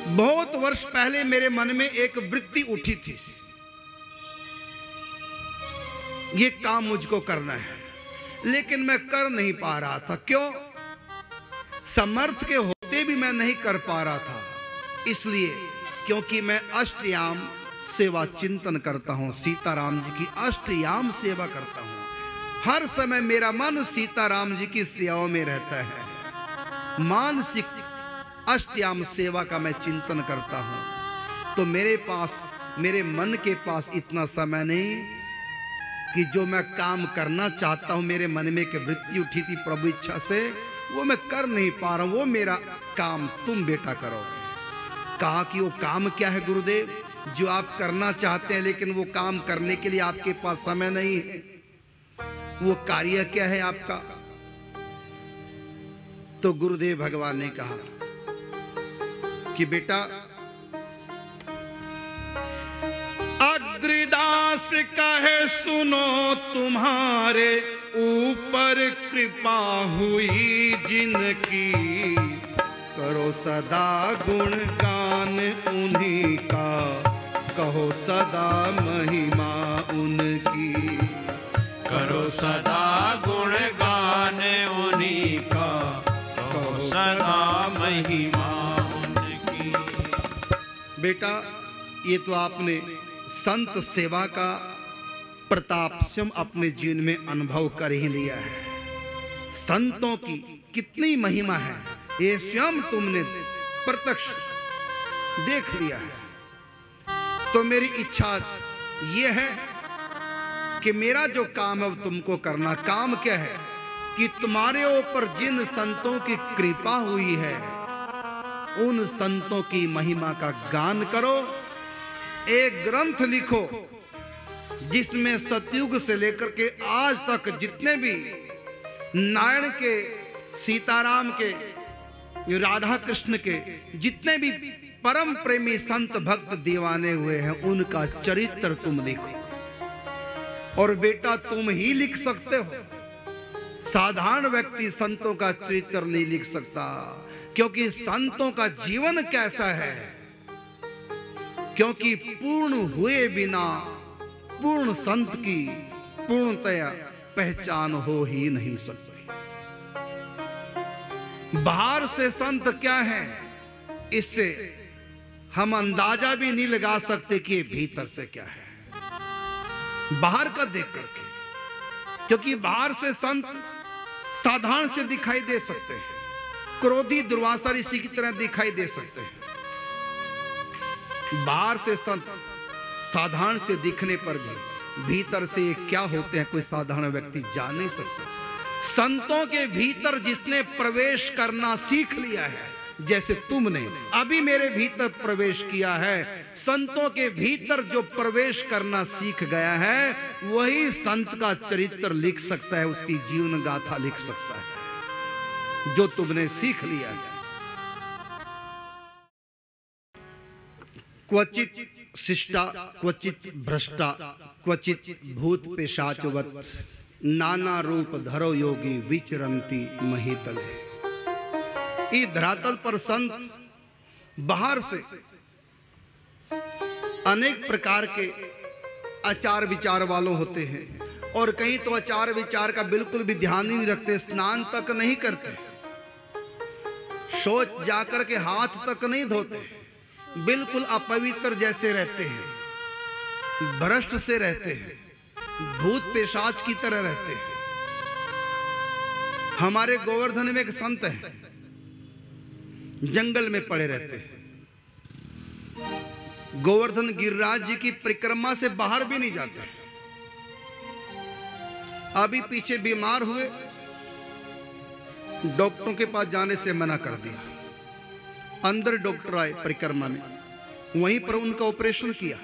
बहुत वर्ष पहले मेरे मन में एक वृत्ति उठी थी, ये काम मुझको करना है, लेकिन मैं कर नहीं पा रहा था। क्यों? समर्थ के होते भी मैं नहीं कर पा रहा था। इसलिए क्योंकि मैं अष्टयाम सेवा चिंतन करता हूं, सीताराम जी की अष्टयाम सेवा करता हूं। हर समय मेरा मन सीताराम जी की सेवा में रहता है। मानसिक अष्टयाम सेवा का मैं चिंतन करता हूं। तो मेरे मन के पास इतना समय नहीं कि जो मैं काम करना चाहता हूं, मेरे मन में एक वृत्ति उठी थी प्रभु इच्छा से, वो मैं कर नहीं पा रहा हूं। वो मेरा काम तुम बेटा करोगे। कहा कि वो काम क्या है गुरुदेव जो आप करना चाहते हैं, लेकिन वो काम करने के लिए आपके पास समय नहीं है? वो कार्य क्या है आपका? तो गुरुदेव भगवान ने कहा कि बेटा, अग्रदास कहे सुनो तुम्हारे ऊपर कृपा हुई जिनकी, करो सदा गुणगान उन्हीं का, कहो सदा महिमा उनकी। करो सदा गुणगान उन्हीं का, कहो सदा महिमा उनकी। बेटा, ये तो आपने संत सेवा का प्रताप स्वयं अपने जीवन में अनुभव कर ही लिया है। संतों की कितनी महिमा है ये स्वयं तुमने प्रत्यक्ष देख लिया है। तो मेरी इच्छा ये है कि मेरा जो काम है वो तुमको करना। काम क्या है कि तुम्हारे ऊपर जिन संतों की कृपा हुई है उन संतों की महिमा का गान करो। एक ग्रंथ लिखो जिसमें सतयुग से लेकर के आज तक जितने भी नारायण के, सीताराम के, राधा कृष्ण के जितने भी परम प्रेमी संत भक्त दीवाने हुए हैं उनका चरित्र तुम लिखो। और बेटा तुम ही लिख सकते हो, साधारण व्यक्ति संतों का चरित्र नहीं लिख सकता। क्योंकि संतों का जीवन कैसा है, क्योंकि पूर्ण हुए बिना पूर्ण संत की पूर्णतया पहचान हो ही नहीं सकती। बाहर से संत क्या है इससे हम अंदाजा भी नहीं लगा सकते कि भीतर से क्या है, बाहर का देख करके। क्योंकि बाहर से संत साधारण से दिखाई दे सकते हैं, क्रोधी दुर्वासा ऋषि की तरह दिखाई दे सकते हैं। बाहर से संत साधारण से दिखने पर भी भीतर से ये क्या होते हैं कोई साधारण व्यक्ति जान नहीं सकता। संतों के भीतर जिसने प्रवेश करना सीख लिया है, जैसे तुमने अभी मेरे भीतर प्रवेश किया है, संतों के भीतर जो प्रवेश करना सीख गया है वही संत का चरित्र लिख सकता है, उसकी जीवन गाथा लिख सकता है जो तुमने सीख लिया है। क्वचित शिष्टा क्वचित भ्रष्टा क्वचित भूत पेशाचवत, नाना रूप धरो योगी विचरंती महीतले। इस धरातल पर संत बाहर से अनेक प्रकार के आचार विचार वालों होते हैं, और कहीं तो आचार विचार का बिल्कुल भी ध्यान ही नहीं रखते, स्नान तक नहीं करते, शौच जाकर के हाथ तक नहीं धोते, बिल्कुल अपवित्र जैसे रहते हैं, भ्रष्ट से रहते हैं, भूत पेशाच की तरह रहते हैं। हमारे गोवर्धन में एक संत है, जंगल में पड़े रहते हैं। गोवर्धन गिरिराज जी की परिक्रमा से बाहर भी नहीं जाते। अभी पीछे बीमार हुए, डॉक्टरों के पास जाने से मना कर दिया। अंदर डॉक्टर आए परिक्रमा में, वहीं पर उनका ऑपरेशन किया,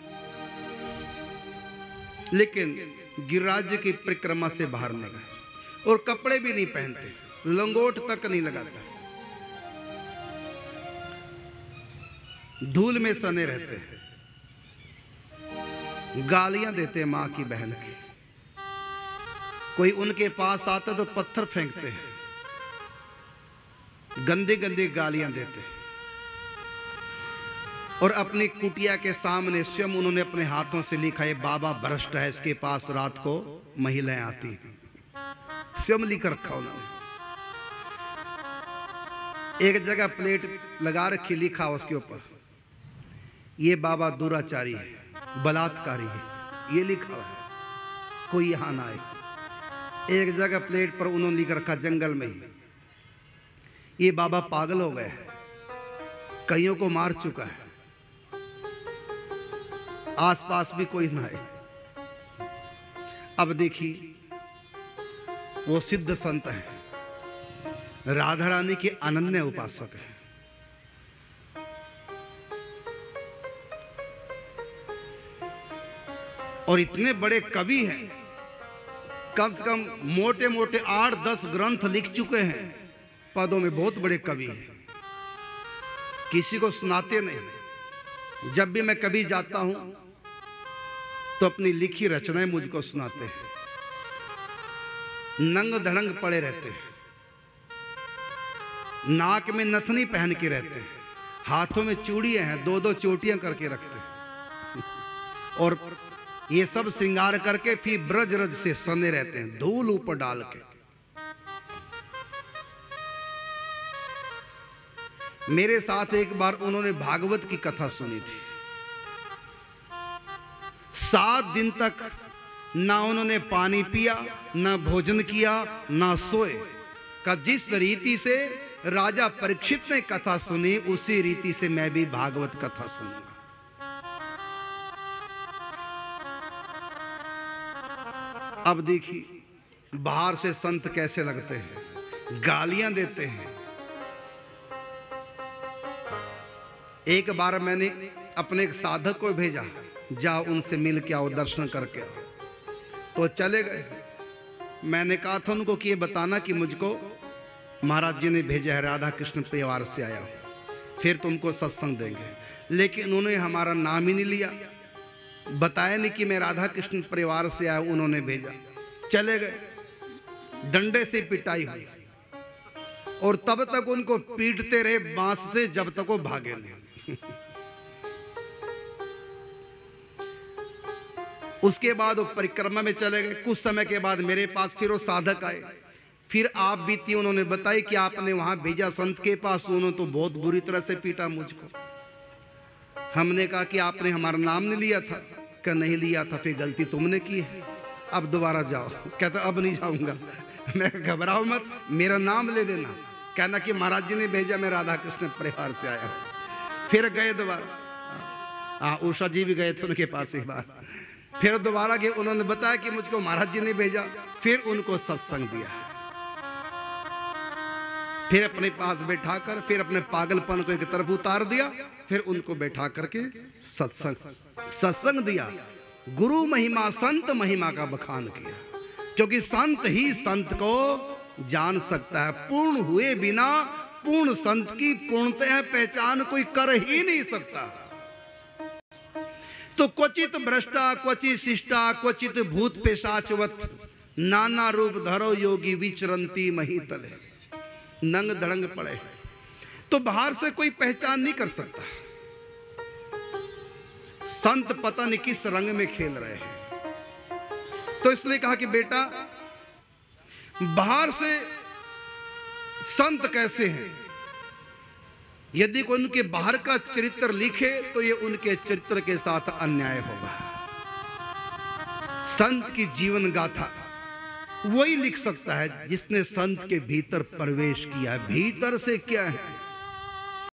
लेकिन गिरिराज जी की परिक्रमा से बाहर नहीं गए। और कपड़े भी नहीं पहनते, लंगोट तक नहीं लगाता, धूल में सने रहते हैं, गालियां देते मां की बहन की। कोई उनके पास आता तो पत्थर फेंकते हैं, गंदे गंदे गालियां देते हैं। और अपनी कुटिया के सामने स्वयं उन्होंने अपने हाथों से लिखा, ये बाबा भ्रष्ट है, इसके पास रात को महिलाएं आती हैं। स्वयं लिख रखा उन्होंने। एक जगह प्लेट लगा रखी, लिखा उसके ऊपर, ये बाबा दुराचारी है, बलात्कारी है, ये लिखा है, कोई यहां ना आए। एक जगह प्लेट पर उन्होंने लिख रखा जंगल में ही, ये बाबा पागल हो गए, कईयों को मार चुका है, आसपास भी कोई ना आए। अब देखिए, वो सिद्ध संत है, राधा रानी के अनन्य उपासक है। और इतने बड़े कवि हैं, कम से कम मोटे मोटे 8-10 ग्रंथ लिख चुके हैं, पदों में बहुत बड़े कवि हैं। किसी को सुनाते नहीं। जब भी मैं कभी जाता हूं तो अपनी लिखी रचनाएं मुझको सुनाते हैं। नंग धड़ंग पड़े रहते हैं, नाक में नथनी पहन के रहते हैं, हाथों में चूड़ियां हैं, 2-2 चोटियां करके रखते हैं, और ये सब श्रृंगार करके फिर ब्रज रज से सने रहते हैं, धूल ऊपर डाल के। मेरे साथ एक बार उन्होंने भागवत की कथा सुनी थी। 7 दिन तक ना उन्होंने पानी पिया, ना भोजन किया, ना सोए। का जिस रीति से राजा परीक्षित ने कथा सुनी, उसी रीति से मैं भी भागवत कथा सुनूंगा। अब देखिए, बाहर से संत कैसे लगते हैं, गालियां देते हैं। एक बार मैंने अपने एक साधक को भेजा, जाओ उनसे मिल के आओ, दर्शन करके आओ। तो चले गए। मैंने कहा था उनको कि ये बताना कि मुझको महाराज जी ने भेजा है, राधा कृष्ण परिवार से आया, फिर तुमको सत्संग देंगे। लेकिन उन्होंने हमारा नाम ही नहीं लिया, बताया नहीं कि मैं राधा कृष्ण परिवार से आया, उन्होंने भेजा। चले गए, डंडे से पिटाई हुई, और तब तक उनको पीटते रहे बांस से, जब तक वो भागे नहीं। उसके बाद वो परिक्रमा में चले गए। कुछ समय के बाद मेरे पास फिर वो साधक आए, फिर आप बीती उन्होंने बताई कि आपने वहां भेजा संत के पास, उन्होंने तो बहुत बुरी तरह से पीटा मुझको। हमने कहा कि आपने हमारा नाम नहीं लिया था। क्या नहीं लिया था, फिर गलती तुमने की है, अब दोबारा जाओ। कहता अब नहीं जाऊंगा। मैं घबराओ मत, मेरा नाम ले देना, कहना कि महाराज जी ने भेजा, मैं राधा कृष्ण परिवार से आया हूं। फिर गए दोबारा, उषा जी भी गए थे उनके पास एक बार। फिर दोबारा गए, उन्होंने बताया कि मुझको महाराज जी ने भेजा। फिर उनको सत्संग दिया, फिर अपने पास बैठाकर, फिर अपने पागलपन को एक तरफ उतार दिया, फिर उनको बैठा करके सत्संग दिया। गुरु महिमा, संत महिमा का बखान किया, क्योंकि संत ही संत को जान सकता है। पूर्ण हुए बिना पूर्ण संत की पूर्णतः पहचान कोई कर ही नहीं सकता। तो क्वचित भ्रष्टा, क्वचित शिष्टा, क्वचित भूत पेशाचवत, नाना रूप धरो योगी विचरंती महीतले। नंग धड़ंग पड़े, तो बाहर से कोई पहचान नहीं कर सकता। संत पता नहीं किस रंग में खेल रहे हैं। तो इसलिए कहा कि बेटा, बाहर से संत कैसे हैं, यदि कोई उनके बाहर का चरित्र लिखे तो ये उनके चरित्र के साथ अन्याय होगा। संत की जीवन गाथा वही लिख सकता है जिसने संत के भीतर प्रवेश किया है। भीतर से क्या है,